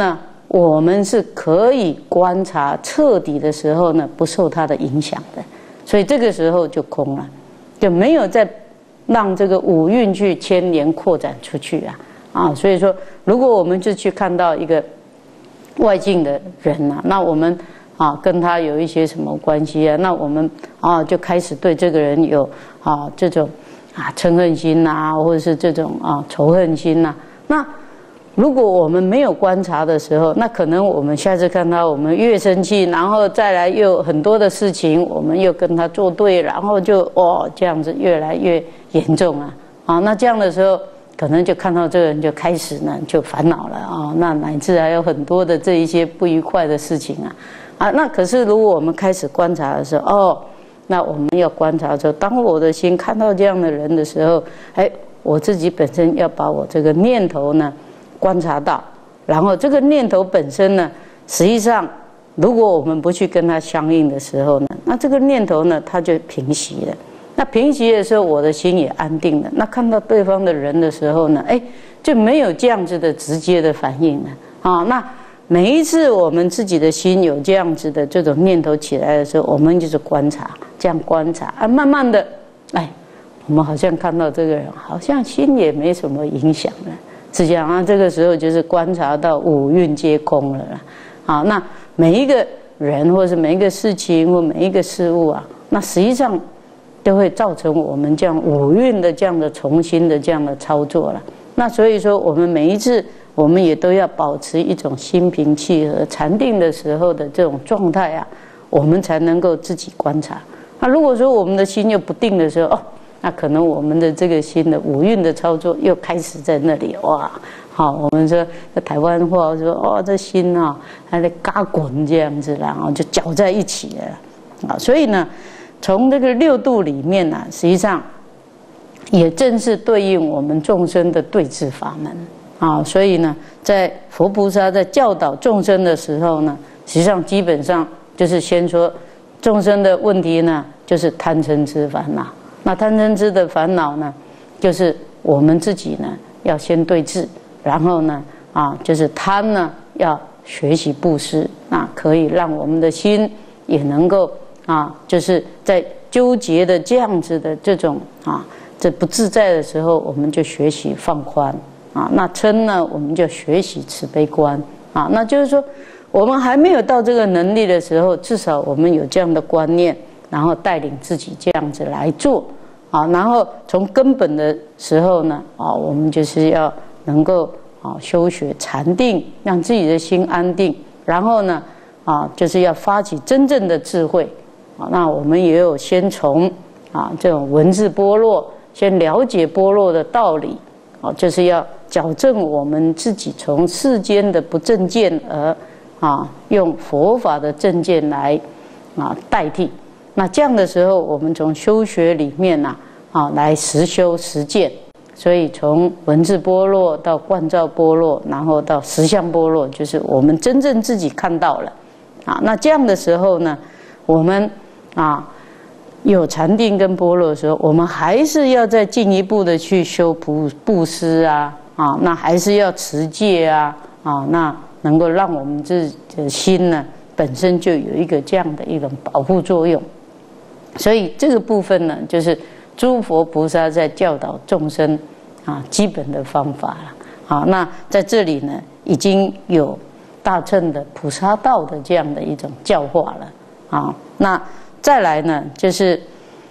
我们是可以观察彻底的时候呢，不受它的影响的，所以这个时候就空了，就没有再让这个五蕴去牵连扩展出去啊啊！所以说，如果我们就去看到一个外境的人啊，那我们啊跟他有一些什么关系啊？那我们啊就开始对这个人有啊这种啊嗔恨心呐、啊，或者是这种啊仇恨心呐、啊。那如果我们没有观察的时候，那可能我们下次看到我们越生气，然后再来又有很多的事情，我们又跟他作对，然后就哦这样子越来越严重啊啊！那这样的时候，可能就看到这个人就开始呢就烦恼了啊，那乃至还有很多的这一些不愉快的事情啊啊！那可是如果我们开始观察的时候，哦，那我们要观察说，当我的心看到这样的人的时候，哎，我自己本身要把我这个念头呢观察到，然后这个念头本身呢，实际上如果我们不去跟它相应的时候呢，那这个念头呢它就平息了。那平息的时候，我的心也安定了。那看到对方的人的时候呢，哎，就没有这样子的直接的反应了啊。那每一次我们自己的心有这样子的这种念头起来的时候，我们就是观察，这样观察啊，慢慢的，哎，我们好像看到这个人，好像心也没什么影响了。是这样啊，这个时候就是观察到五蕴皆空了啦。好，那每一个人或是每一个事情或每一个事物啊，那实际上都会造成我们这样五蕴的这样的重新的这样的操作了。那所以说，我们每一次我们也都要保持一种心平气和、禅定的时候的这种状态啊，我们才能够自己观察。那如果说我们的心又不定的时候，哦。那可能我们的这个心的五蕴的操作又开始在那里哇，好，我们说在台湾话说哦，这心啊还在嘎滚这样子，然后就搅在一起了啊。所以呢，从这个六度里面呢、啊，实际上也正是对应我们众生的对治法门啊。所以呢，在佛菩萨在教导众生的时候呢，实际上基本上就是先说众生的问题呢，就是贪嗔痴烦恼。那贪嗔痴的烦恼呢，就是我们自己呢要先对治，然后呢啊，就是贪呢要学习布施，那可以让我们的心也能够啊，就是在纠结的这样子的这种啊，这不自在的时候，我们就学习放宽啊。那嗔呢，我们就学习慈悲观啊。那就是说，我们还没有到这个能力的时候，至少我们有这样的观念。然后带领自己这样子来做，啊，然后从根本的时候呢，啊，我们就是要能够啊修学禅定，让自己的心安定，然后呢，啊，就是要发起真正的智慧，啊，那我们也有先从啊这种文字般若，先了解般若的道理，啊，就是要矫正我们自己从世间的不正见而啊用佛法的正见来啊代替。那这样的时候，我们从修学里面呐、啊，啊，来实修实践，所以从文字般若到观照般若，然后到实相般若，就是我们真正自己看到了，啊，那这样的时候呢，我们啊有禅定跟般若的时候，我们还是要再进一步的去修布布施啊，啊，那还是要持戒啊，啊，那能够让我们自己的心呢，本身就有一个这样的一种保护作用。所以这个部分呢，就是诸佛菩萨在教导众生啊基本的方法了。好，那在这里呢，已经有大乘的菩萨道的这样的一种教化了。啊，那再来呢，就是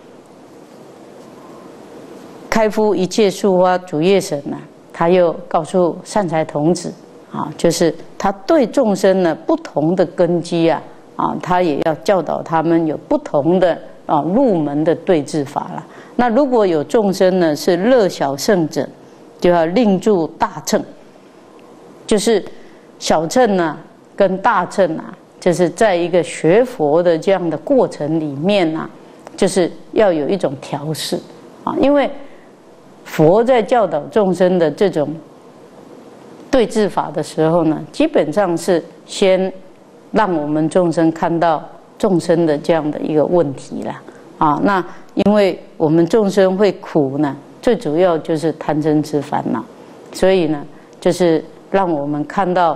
开敷一切树花主业神呢，他又告诉善财童子啊，就是他对众生呢不同的根基啊，啊，他也要教导他们有不同的。啊，入门的对治法了。那如果有众生呢是乐小乘者，就要另著大乘。就是小乘呢跟大乘啊，就是在一个学佛的这样的过程里面啊，就是要有一种调适啊。因为佛在教导众生的这种对治法的时候呢，基本上是先让我们众生看到。众生的这样的一个问题啦，啊，那因为我们众生会苦呢，最主要就是贪嗔痴烦恼，所以呢，就是让我们看到这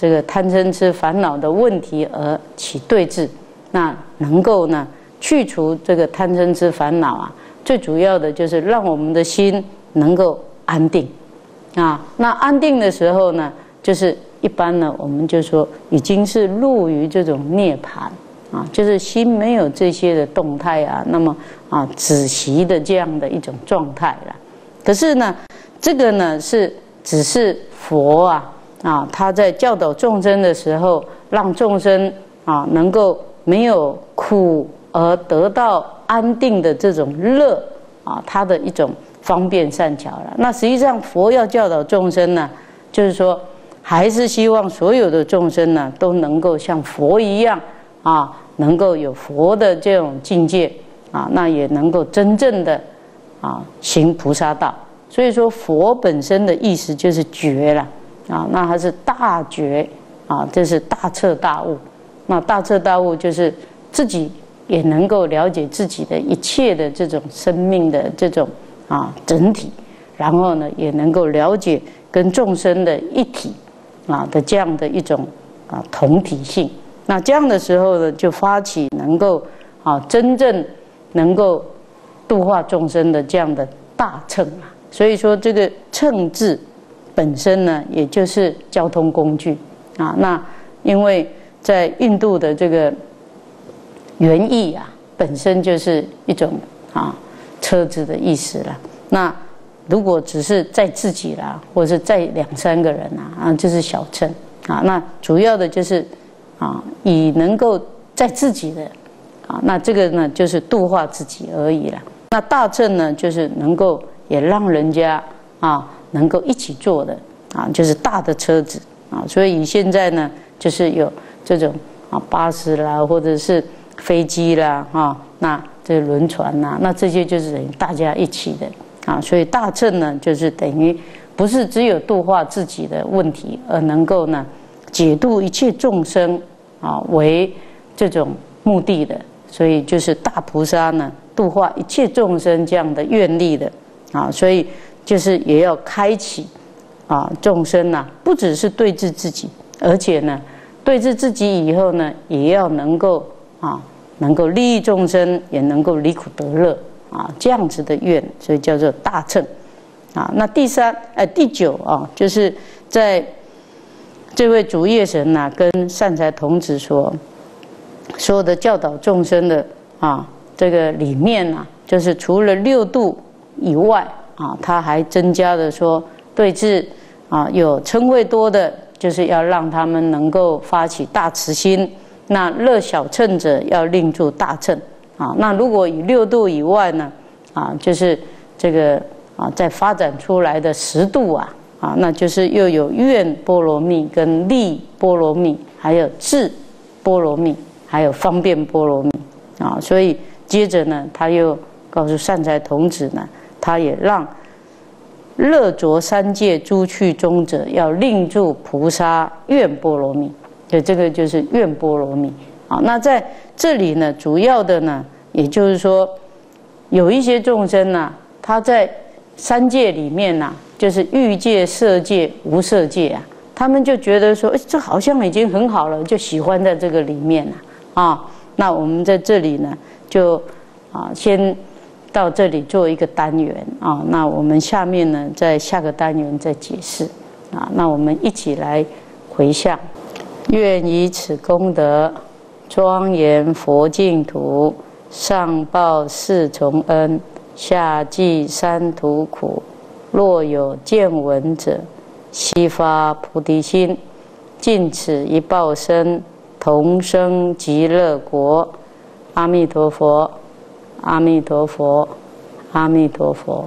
这个贪嗔痴烦恼的问题而起对治，那能够呢去除这个贪嗔痴烦恼啊，最主要的就是让我们的心能够安定啊。那安定的时候呢，就是一般呢，我们就说已经是入于这种涅槃啊，就是心没有这些的动态啊，那么啊止息的这样的一种状态了。可是呢，这个呢是只是佛啊啊，他在教导众生的时候，让众生啊能够没有苦而得到安定的这种乐啊，他的一种方便善巧了。那实际上佛要教导众生呢，就是说还是希望所有的众生呢都能够像佛一样啊，能够有佛的这种境界啊，那也能够真正的啊行菩萨道。所以说佛本身的意思就是觉了啊，那它是大觉啊，这是大彻大悟。那大彻大悟就是自己也能够了解自己的一切的这种生命的这种啊整体，然后呢也能够了解跟众生的一体啊的这样的一种啊同体性。那这样的时候呢，就发起能够啊真正能够度化众生的这样的大乘啊。所以说这个乘字本身呢，也就是交通工具啊。那因为在印度的这个原意啊，本身就是一种啊车子的意思了。那如果只是载自己啦，或者是载两三个人啊，啊就是小乘啊。那主要的就是啊以能够载自己的啊，那这个呢就是度化自己而已了。那大乘呢，就是能够也让人家啊能够一起坐的啊，就是大的车子啊。所以现在呢，就是有这种啊巴士啦，或者是飞机啦，啊，那这轮船呐，那这些就是等于大家一起的啊。所以大乘呢，就是等于不是只有度化自己的问题，而能够呢解度一切众生啊为这种目的的。所以就是大菩萨呢度化一切众生这样的愿力的啊。所以就是也要开启啊众生呐、啊，不只是对治自己，而且呢对治自己以后呢，也要能够啊能够利益众生，也能够离苦得乐啊，这样子的愿，所以叫做大乘啊。那第三呃第九啊，就是在这位主业神呐、啊、跟善财童子说所有的教导众生的啊这个里面啊，就是除了六度以外啊，他还增加的说对治啊有嗔恚多的，就是要让他们能够发起大慈心。那乐小乘者要令住大乘啊。那如果以六度以外呢啊，就是这个啊再发展出来的十度啊啊，那就是又有愿波罗蜜跟力波罗蜜，还有智波罗蜜，还有方便波罗蜜啊。所以接着呢，他又告诉善财童子呢，他也让乐着三界诸趣中者要令住菩萨愿波罗蜜。所以这个就是愿波罗蜜啊。那在这里呢，主要的呢，也就是说，有一些众生呢、啊，他在三界里面呐、啊，就是欲界、色界、无色界啊，他们就觉得说，哎，这好像已经很好了，就喜欢在这个里面了啊。那我们在这里呢，就啊先到这里做一个单元啊。那我们下面呢，在下个单元再解释啊。那我们一起来回向。愿以此功德，庄严佛净土，上报四重恩，下济三途苦。若有见闻者，悉发菩提心，尽此一报身，同生极乐国。阿弥陀佛，阿弥陀佛，阿弥陀佛。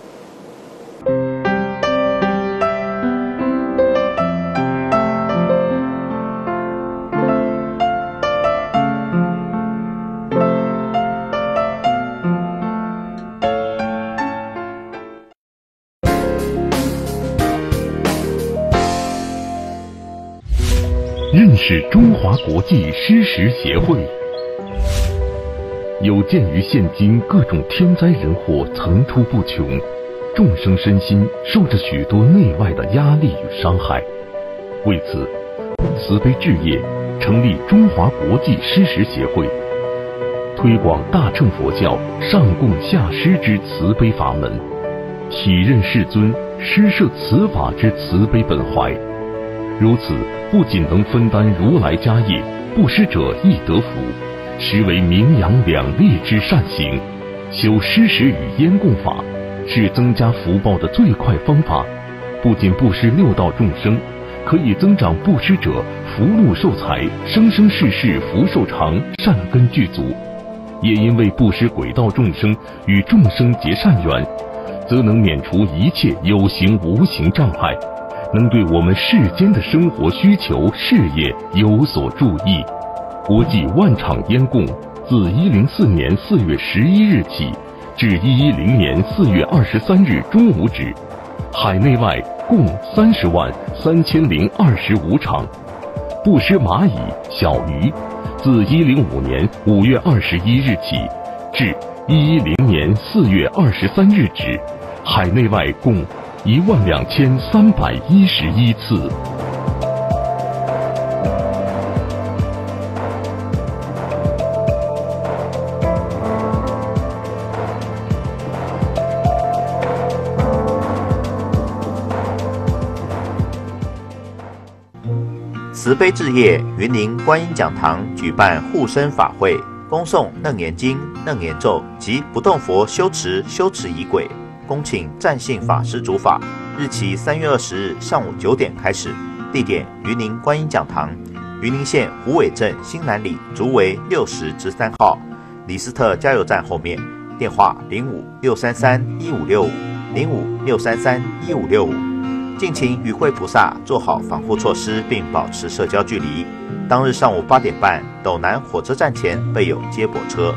认识中华国际施食协会。有鉴于现今各种天灾人祸层出不穷，众生身心受着许多内外的压力与伤害，为此慈悲置业成立中华国际施食协会，推广大乘佛教上供下施之慈悲法门，体认世尊施设此法之慈悲本怀。如此不仅能分担如来家业，布施者亦得福，实为名扬两利之善行。修施食与烟供法是增加福报的最快方法，不仅布施六道众生，可以增长布施者福禄寿财，生生世世福寿长，善根具足。也因为布施轨道众生与众生结善缘，则能免除一切有形无形障碍，能对我们世间的生活需求事业有所助益。国际万场烟供自一零四年四月十一日起至一一零年四月二十三日中午止，海内外共三十万三千零二十五场。布施蚂蚁、小鱼，自一零五年五月二十一日起至一一零年四月二十三日止，海内外共一万两千三百一十一次。 慈悲置业云林观音讲堂举办护身法会，恭诵楞严经、楞严咒及不动佛修持修持仪轨，恭请占信法师主法。日期三月二十日上午九点开始，地点云林观音讲堂，云林县虎尾镇新南里竹围六十之三号，李斯特加油站后面。电话零五六三三一五六五零五六三三一五六五。敬请与会菩萨做好防护措施，并保持社交距离。当日上午八点半，斗南火车站前备有接驳车。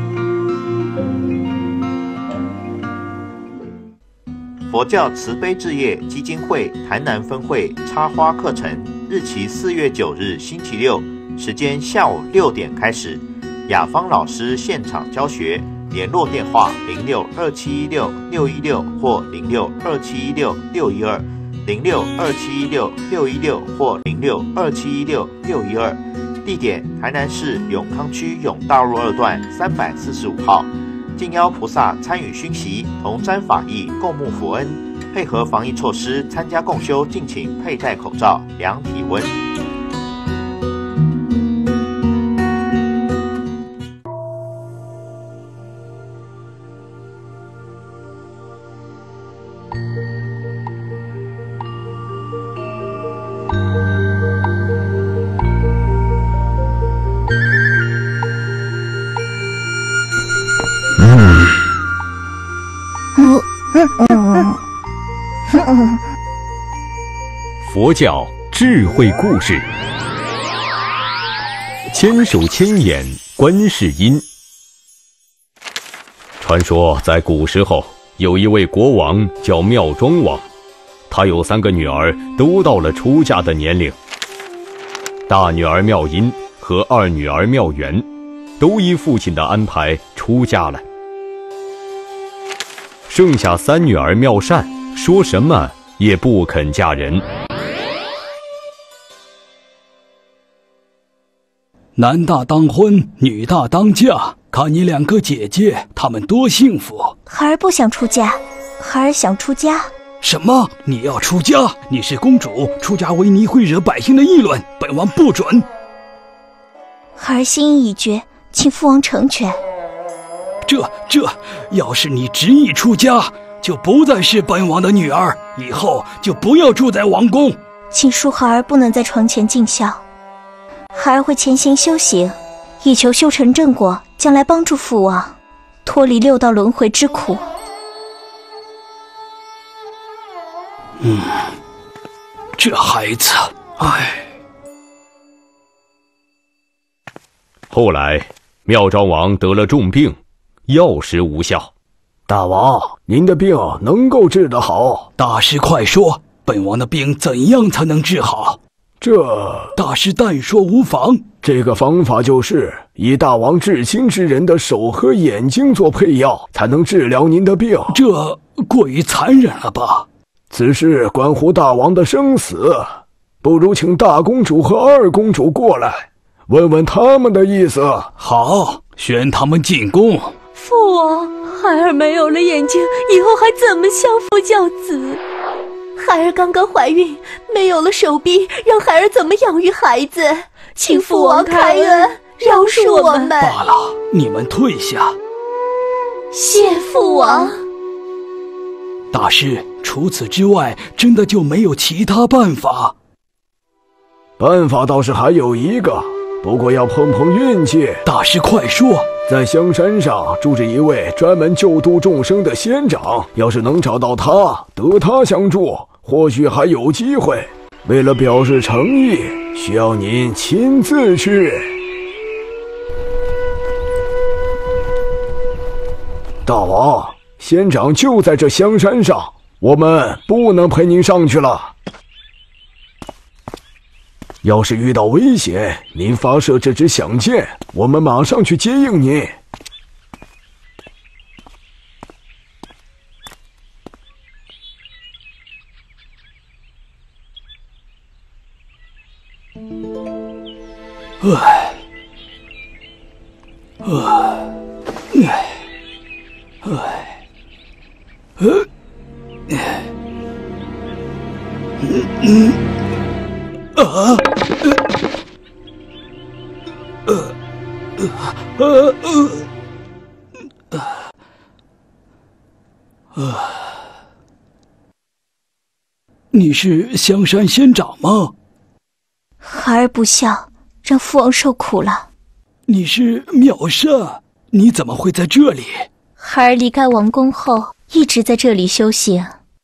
佛教慈悲置业基金会台南分会插花课程，日期四月九日星期六，时间下午六点开始。雅芳老师现场教学，联络电话零六二七一六六一六或零六二七一六六一二。零六二七一六六一六或零六二七一六六一二，地点台南市永康区永大路二段三百四十五号。敬邀菩萨参与熏习，同沾法益，共沐佛恩，配合防疫措施参加共修，敬请佩戴口罩、量体温。 佛教智慧故事。千手千眼观世音。传说在古时候，有一位国王叫妙庄王，他有三个女儿，都到了出嫁的年龄。大女儿妙音和二女儿妙缘，都依父亲的安排出嫁了。剩下三女儿妙善，说什么也不肯嫁人。 男大当婚，女大当嫁，看你两个姐姐，她们多幸福。 孩儿不想出家，孩儿想出家。 什么？你要出家？你是公主，出家为尼会惹百姓的议论，本王不准。 孩儿心意已决，请父王成全。 这这，要是你执意出家，就不再是本王的女儿，以后就不要住在王宫。 请恕孩儿不能在床前尽孝，孩儿会潜心修行，以求修成正果，将来帮助父王脱离六道轮回之苦。 嗯，这孩子，唉。 后来，妙庄王得了重病，药石无效。 大王，您的病能够治得好？ 大师快说，本王的病怎样才能治好？ 这大师但说无妨。 这个方法就是以大王至亲之人的手和眼睛做配药，才能治疗您的病。 这过于残忍了吧？ 此事关乎大王的生死。 不如请大公主和二公主过来，问问他们的意思。 好，宣他们进宫。 父王，孩儿没有了眼睛，以后还怎么相夫教子？ 孩儿刚刚怀孕，没有了手臂，让孩儿怎么养育孩子？请父王开恩，饶恕我们。 罢了，你们退下。 谢父王。 大师，除此之外，真的就没有其他办法？ 办法倒是还有一个，不过要碰碰运气。 大师，快说。 在香山上住着一位专门救度众生的仙长，要是能找到他，得他相助，或许还有机会。为了表示诚意，需要您亲自去。大王，仙长就在这香山上，我们不能陪您上去了。要是遇到危险，您发射这支响箭，我们马上去接应您。 唉，唉，唉，唉，呃，嗯嗯。啊！呃呃呃呃呃，你是香山仙长吗？ 孩儿不孝，让父王受苦了。 你是妙善，你怎么会在这里？ 孩儿离开王宫后，一直在这里修行。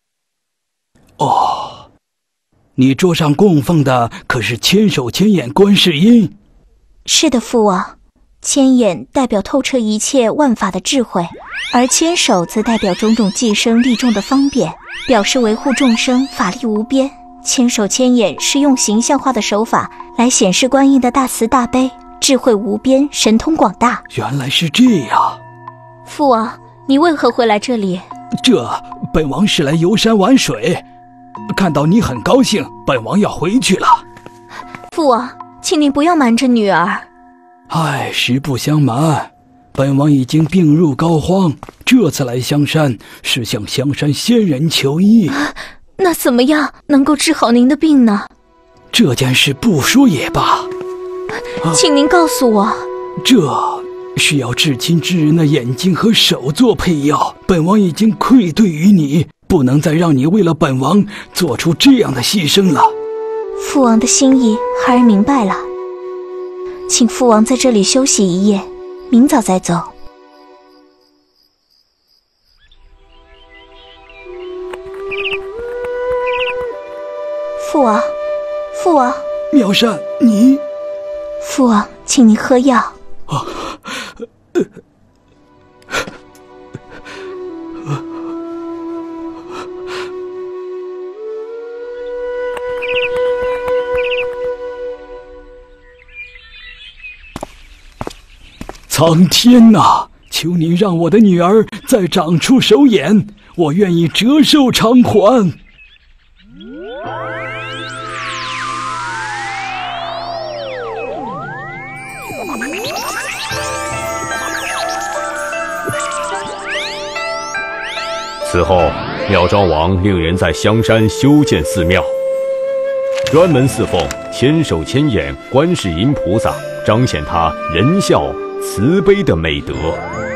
哦。你桌上供奉的可是千手千眼观世音？ 是的，父王。千眼代表透彻一切万法的智慧，而千手则代表种种济生利众的方便，表示维护众生法力无边。千手千眼是用形象化的手法来显示观音的大慈大悲、智慧无边、神通广大。 原来是这样。 父王，你为何会来这里？ 这本王是来游山玩水。看到你很高兴，本王要回去了。 父王，请您不要瞒着女儿。 唉，实不相瞒，本王已经病入膏肓，这次来香山是向香山仙人求医。 啊，那怎么样能够治好您的病呢？ 这件事不说也罢。 啊，请您告诉我。 这是要至亲之人的眼睛和手做配药，本王已经愧对于你，不能再让你为了本王做出这样的牺牲了。 父王的心意，孩儿明白了。请父王在这里休息一夜，明早再走。父王，父王， 妙善，你…… 父王，请您喝药。 啊，呃苍天哪！求你让我的女儿再长出手眼，我愿意折寿偿还。 此后，妙昭王令人在香山修建寺庙，专门侍奉千手千眼观世音菩萨，彰显他仁孝慈悲的美德。